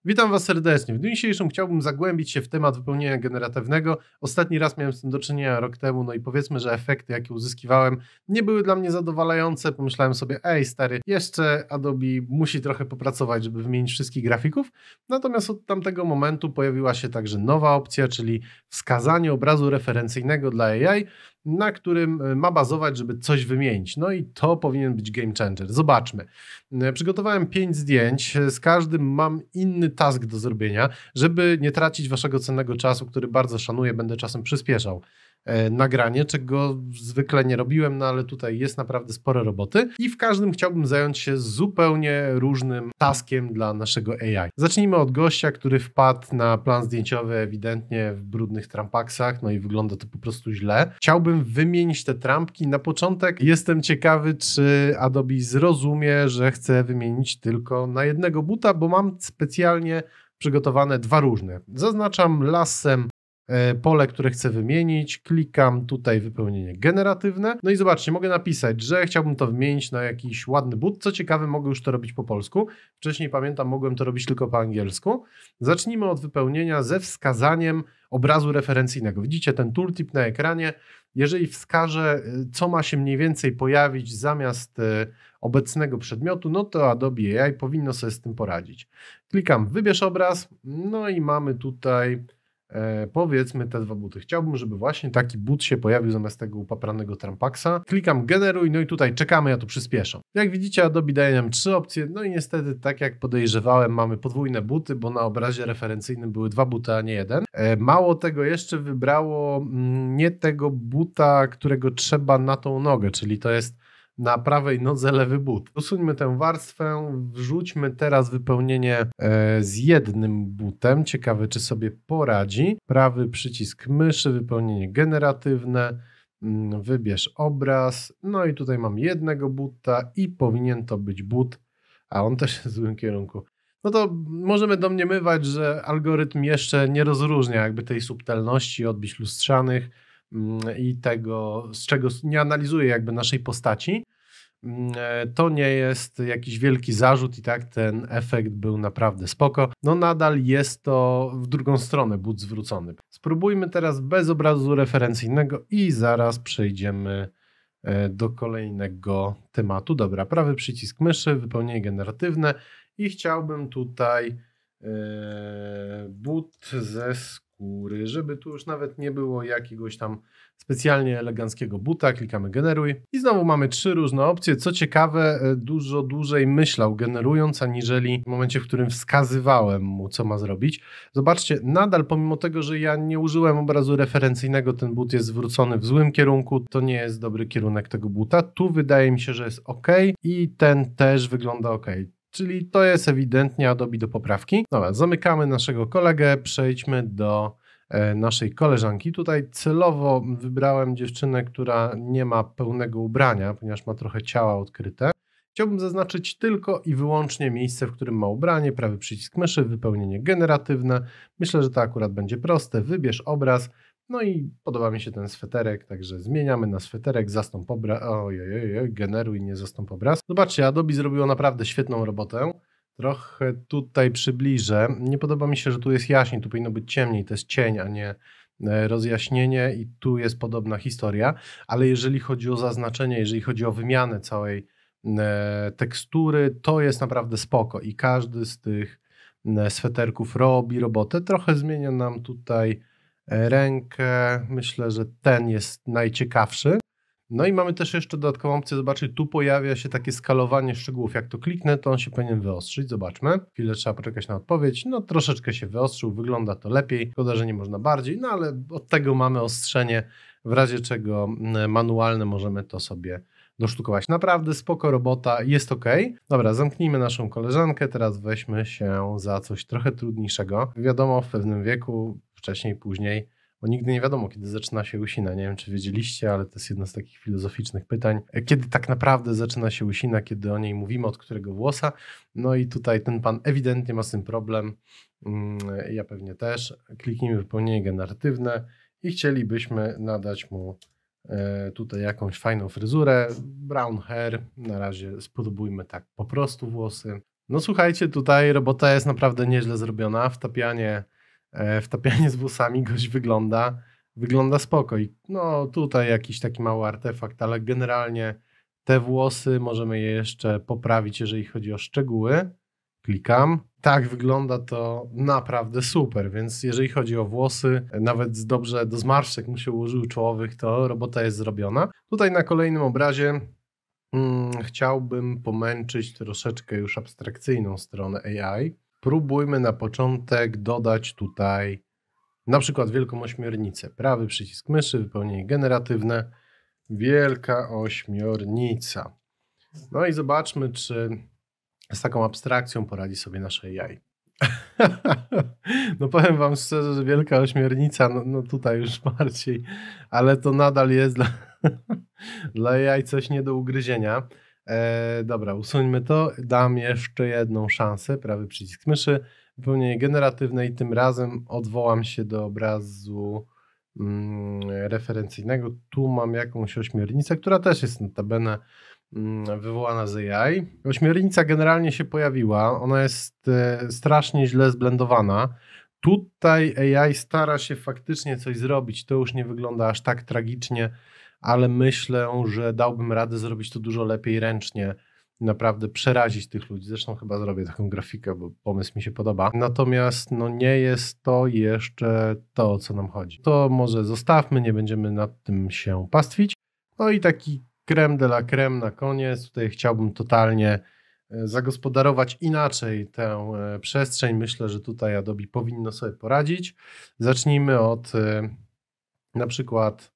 Witam Was serdecznie. W dniu dzisiejszym chciałbym zagłębić się w temat wypełnienia generatywnego. Ostatni raz miałem z tym do czynienia rok temu, no i powiedzmy, że efekty, jakie uzyskiwałem, nie były dla mnie zadowalające. Pomyślałem sobie, stary, jeszcze Adobe musi trochę popracować, żeby wymienić wszystkich grafików. Natomiast od tamtego momentu pojawiła się także nowa opcja, czyli wskazanie obrazu referencyjnego dla AI, na którym ma bazować, żeby coś wymienić. No i to powinien być game changer. Zobaczmy. Przygotowałem 5 zdjęć, z każdym mam inny task do zrobienia. Żeby nie tracić Waszego cennego czasu, który bardzo szanuję, będę czasem przyspieszał nagranie, czego zwykle nie robiłem, no ale tutaj jest naprawdę sporo roboty i w każdym chciałbym zająć się zupełnie różnym taskiem dla naszego AI. Zacznijmy od gościa, który wpadł na plan zdjęciowy ewidentnie w brudnych trampaksach, no i wygląda to po prostu źle. Chciałbym wymienić te trampki. Na początek jestem ciekawy, czy Adobe zrozumie, że chcę wymienić tylko na jednego buta, bo mam specjalnie przygotowane dwa różne. Zaznaczam lasem pole, które chcę wymienić, klikam tutaj wypełnienie generatywne, no i zobaczcie, mogę napisać, że chciałbym to wymienić na jakiś ładny but. Co ciekawe, mogę już to robić po polsku. Wcześniej pamiętam, mogłem to robić tylko po angielsku. Zacznijmy od wypełnienia ze wskazaniem obrazu referencyjnego. Widzicie ten tooltip na ekranie. Jeżeli wskażę, co ma się mniej więcej pojawić zamiast obecnego przedmiotu, no to Adobe AI powinno sobie z tym poradzić. Klikam wybierz obraz, no i mamy tutaj powiedzmy te dwa buty. Chciałbym, żeby właśnie taki but się pojawił zamiast tego upapranego trampaksa. Klikam generuj, no i tutaj czekamy, ja to przyspieszę. Jak widzicie, Adobe daje nam 3 opcje, no i niestety tak jak podejrzewałem, mamy podwójne buty, bo na obrazie referencyjnym były 2 buty, a nie jeden. Mało tego, jeszcze wybrało nie tego buta, którego trzeba na tą nogę, czyli to jest na prawej nodze lewy but. Usuńmy tę warstwę, wrzućmy teraz wypełnienie z jednym butem. Ciekawe, czy sobie poradzi. Prawy przycisk myszy, wypełnienie generatywne, wybierz obraz. No i tutaj mam jednego buta i powinien to być but, a on też jest w złym kierunku. No to możemy domniemywać, że algorytm jeszcze nie rozróżnia jakby tej subtelności odbić lustrzanych i tego, z czego nie analizuje jakby naszej postaci. To nie jest jakiś wielki zarzut i tak ten efekt był naprawdę spoko. No nadal jest to w drugą stronę but zwrócony. Spróbujmy teraz bez obrazu referencyjnego i zaraz przejdziemy do kolejnego tematu. Dobra, prawy przycisk myszy, wypełnienie generatywne i chciałbym tutaj but ze skóry, żeby tu już nawet nie było jakiegoś tam specjalnie eleganckiego buta. Klikamy generuj i znowu mamy 3 różne opcje. Co ciekawe, dużo dłużej myślał generując, aniżeli w momencie, w którym wskazywałem mu, co ma zrobić. Zobaczcie, nadal pomimo tego, że ja nie użyłem obrazu referencyjnego, ten but jest zwrócony w złym kierunku, to nie jest dobry kierunek tego buta. Tu wydaje mi się, że jest ok i ten też wygląda ok. Czyli to jest ewidentnie Adobe do poprawki. Dobra, zamykamy naszego kolegę, przejdźmy do naszej koleżanki. Tutaj celowo wybrałem dziewczynę, która nie ma pełnego ubrania, ponieważ ma trochę ciała odkryte. Chciałbym zaznaczyć tylko i wyłącznie miejsce, w którym ma ubranie, prawy przycisk myszy, wypełnienie generatywne. Myślę, że to akurat będzie proste. Wybierz obraz. No i podoba mi się ten sweterek, także zmieniamy na sweterek, zastąp obraz. Ojej, generuj, nie zastąp obraz. Zobaczcie, Adobe zrobiło naprawdę świetną robotę. Trochę tutaj przybliżę. Nie podoba mi się, że tu jest jaśniej, tu powinno być ciemniej, to jest cień, a nie rozjaśnienie i tu jest podobna historia, ale jeżeli chodzi o zaznaczenie, jeżeli chodzi o wymianę całej tekstury, to jest naprawdę spoko i każdy z tych sweterków robi robotę. Trochę zmienia nam tutaj rękę, myślę, że ten jest najciekawszy. No i mamy też jeszcze dodatkową opcję, zobaczcie, tu pojawia się takie skalowanie szczegółów, jak to kliknę, to on się powinien wyostrzyć, zobaczmy. Chwilę trzeba poczekać na odpowiedź, no troszeczkę się wyostrzył, wygląda to lepiej, szkoda, że nie można bardziej, no ale od tego mamy ostrzenie, w razie czego manualne możemy to sobie dosztukować. Naprawdę spoko robota, jest ok. Dobra, zamknijmy naszą koleżankę, teraz weźmy się za coś trochę trudniejszego. Wiadomo, w pewnym wieku, wcześniej, później, bo nigdy nie wiadomo, kiedy zaczyna się łysina. Nie wiem, czy wiedzieliście, ale to jest jedno z takich filozoficznych pytań. Kiedy tak naprawdę zaczyna się łysina, kiedy o niej mówimy, od którego włosa? No i tutaj ten pan ewidentnie ma z tym problem. Ja pewnie też. Kliknijmy wypełnienie generatywne i chcielibyśmy nadać mu tutaj jakąś fajną fryzurę. Brown hair. Na razie spróbujmy tak po prostu włosy. No słuchajcie, tutaj robota jest naprawdę nieźle zrobiona. Wtapianie z włosami gość wygląda spoko. I no tutaj jakiś taki mały artefakt, ale generalnie te włosy możemy je jeszcze poprawić, jeżeli chodzi o szczegóły. Klikam. Tak wygląda to naprawdę super, więc jeżeli chodzi o włosy, nawet dobrze do zmarszczek mu się ułożyły czołowych, to robota jest zrobiona. Tutaj na kolejnym obrazie chciałbym pomęczyć troszeczkę już abstrakcyjną stronę AI. Próbujmy na początek dodać tutaj na przykład wielką ośmiornicę. Prawy przycisk myszy, wypełnienie generatywne, wielka ośmiornica. No i zobaczmy, czy z taką abstrakcją poradzi sobie nasze AI. No powiem wam szczerze, że wielka ośmiornica, no tutaj już bardziej, ale to nadal jest dla AI coś nie do ugryzienia. Dobra, usuńmy to, dam jeszcze jedną szansę, prawy przycisk myszy, wypełnienie generatywne i tym razem odwołam się do obrazu referencyjnego. Tu mam jakąś ośmiornicę, która też jest notabene wywołana z AI. Ośmiornica generalnie się pojawiła, ona jest strasznie źle zblendowana. Tutaj AI stara się faktycznie coś zrobić, to już nie wygląda aż tak tragicznie, ale myślę, że dałbym radę zrobić to dużo lepiej ręcznie, naprawdę przerazić tych ludzi. Zresztą chyba zrobię taką grafikę, bo pomysł mi się podoba. Natomiast no nie jest to jeszcze to, o co nam chodzi. To może zostawmy, nie będziemy nad tym się pastwić. No i taki crème de la crème na koniec. Tutaj chciałbym totalnie zagospodarować inaczej tę przestrzeń. Myślę, że tutaj Adobe powinno sobie poradzić. Zacznijmy od na przykład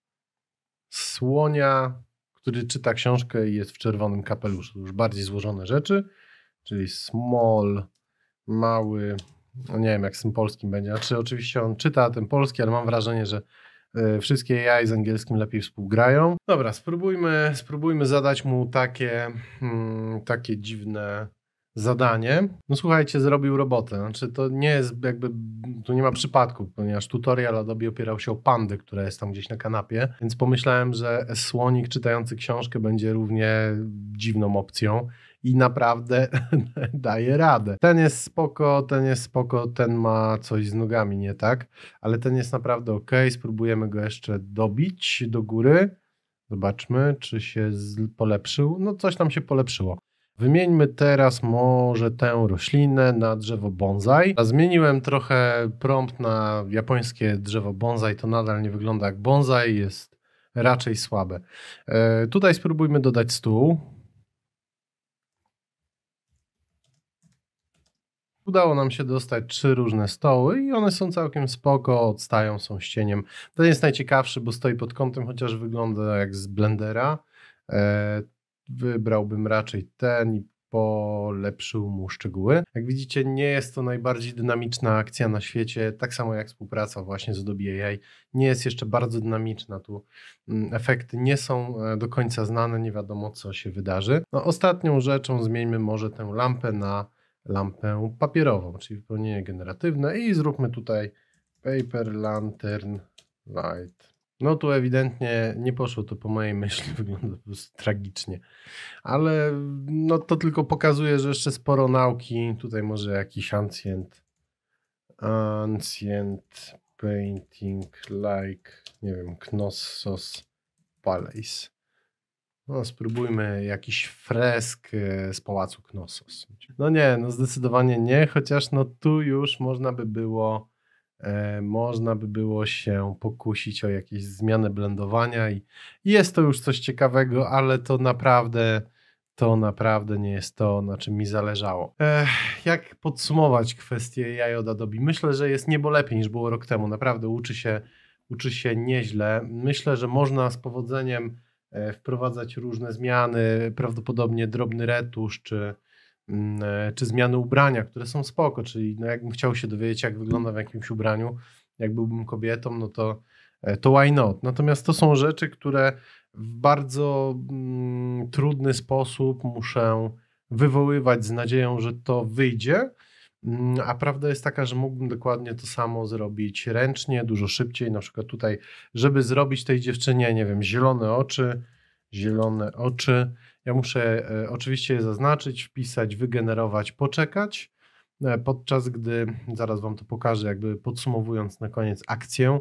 słonia, który czyta książkę i jest w czerwonym kapeluszu. Już bardziej złożone rzeczy, czyli small, mały, no nie wiem jak z tym polskim będzie. Znaczy oczywiście on czyta ten polski, ale mam wrażenie, że wszystkie AI z angielskim lepiej współgrają. Dobra, spróbujmy zadać mu takie dziwne zadanie. No słuchajcie, zrobił robotę. Znaczy to nie jest jakby, tu nie ma przypadku, ponieważ tutorial Adobe opierał się o pandę, która jest tam gdzieś na kanapie, więc pomyślałem, że słonik czytający książkę będzie równie dziwną opcją i naprawdę daje radę. Ten jest spoko, ten ma coś z nogami nie tak, ale ten jest naprawdę ok. Spróbujemy go jeszcze dobić do góry. Zobaczmy, czy się polepszył. No coś tam się polepszyło. Wymieńmy teraz może tę roślinę na drzewo bonsai. Zmieniłem trochę prompt na japońskie drzewo bonsai, to nadal nie wygląda jak bonsai, jest raczej słabe. Tutaj spróbujmy dodać stół. Udało nam się dostać 3 różne stoły i one są całkiem spoko, odstają, są z cieniem. Ten jest najciekawszy, bo stoi pod kątem, chociaż wygląda jak z Blendera. Wybrałbym raczej ten i polepszył mu szczegóły. Jak widzicie, nie jest to najbardziej dynamiczna akcja na świecie, tak samo jak współpraca właśnie z Adobe AI. Nie jest jeszcze bardzo dynamiczna, tu efekty nie są do końca znane, nie wiadomo co się wydarzy. No, ostatnią rzeczą zmieńmy może tę lampę na lampę papierową, czyli wypełnienie generatywne i zróbmy tutaj Paper Lantern Light. No tu ewidentnie nie poszło to po mojej myśli, wygląda po prostu tragicznie, ale no to tylko pokazuje, że jeszcze sporo nauki, tutaj może jakiś ancient painting like, nie wiem, Knossos Palace. No spróbujmy jakiś fresk z pałacu Knossos. No nie, no zdecydowanie nie, chociaż no tu już można by było się pokusić o jakieś zmianę blendowania i jest to już coś ciekawego, ale to naprawdę nie jest to, na czym mi zależało. Jak podsumować kwestię AI od Adobe? Myślę, że jest niebo lepiej niż było rok temu. Naprawdę uczy się nieźle. Myślę, że można z powodzeniem wprowadzać różne zmiany, prawdopodobnie drobny retusz, czy zmiany ubrania, które są spoko, czyli no jakbym chciał się dowiedzieć, jak wygląda w jakimś ubraniu, jak byłbym kobietą, no to why not? Natomiast to są rzeczy, które w bardzo trudny sposób muszę wywoływać z nadzieją, że to wyjdzie, a prawda jest taka, że mógłbym dokładnie to samo zrobić ręcznie, dużo szybciej, na przykład tutaj, żeby zrobić tej dziewczynie, nie wiem, zielone oczy, Ja muszę oczywiście je zaznaczyć, wpisać, wygenerować, poczekać, podczas gdy, zaraz Wam to pokażę, jakby podsumowując na koniec akcję.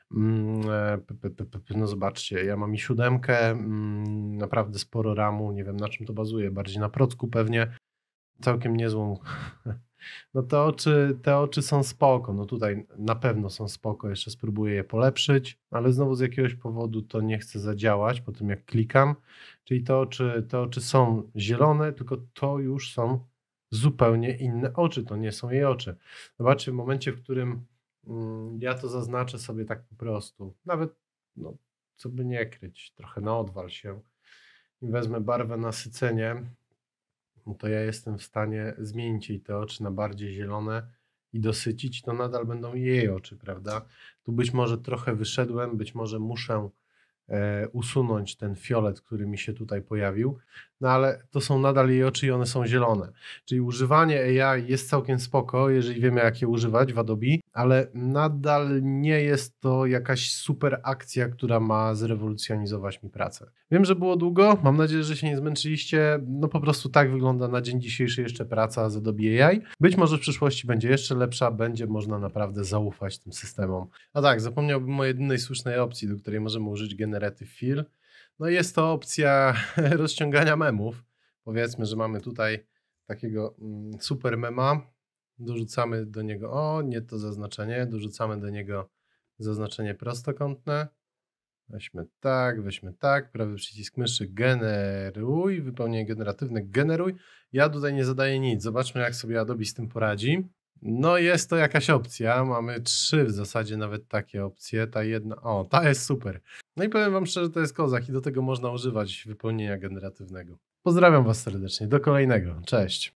No zobaczcie, ja mam i 7, naprawdę sporo RAMu, nie wiem na czym to bazuje, bardziej na procku pewnie, całkiem niezłą. No te oczy są spoko, no tutaj na pewno są spoko, jeszcze spróbuję je polepszyć, ale znowu z jakiegoś powodu to nie chce zadziałać po tym jak klikam, czyli te oczy są zielone, tylko to już są zupełnie inne oczy, to nie są jej oczy. Zobaczcie, w momencie, w którym ja to zaznaczę sobie tak po prostu, nawet, no, co by nie kryć, trochę na odwal się i wezmę barwę nasycenie, no to ja jestem w stanie zmienić jej te oczy na bardziej zielone i dosycić, to nadal będą jej oczy, prawda? Tu być może trochę wyszedłem, być może muszę usunąć ten fiolet, który mi się tutaj pojawił, no ale to są nadal jej oczy i one są zielone. Czyli używanie AI jest całkiem spoko, jeżeli wiemy jak je używać w Adobe, ale nadal nie jest to jakaś super akcja, która ma zrewolucjonizować mi pracę. Wiem, że było długo, mam nadzieję, że się nie zmęczyliście, no po prostu tak wygląda na dzień dzisiejszy jeszcze praca z Adobe AI. Być może w przyszłości będzie jeszcze lepsza, będzie można naprawdę zaufać tym systemom. A tak, zapomniałbym o jedynej słusznej opcji, do której możemy użyć Generative Fill. No jest to opcja rozciągania memów. Powiedzmy, że mamy tutaj takiego super mema, dorzucamy do niego, nie to zaznaczenie, dorzucamy do niego zaznaczenie prostokątne, weźmy tak, prawy przycisk myszy, generuj, wypełnienie generatywne, generuj. Ja tutaj nie zadaję nic, zobaczmy jak sobie Adobe z tym poradzi. No jest to jakaś opcja, mamy 3 w zasadzie nawet takie opcje, ta jedna, ta jest super. No i powiem Wam szczerze, to jest kozak i do tego można używać wypełnienia generatywnego. Pozdrawiam Was serdecznie, do kolejnego, cześć.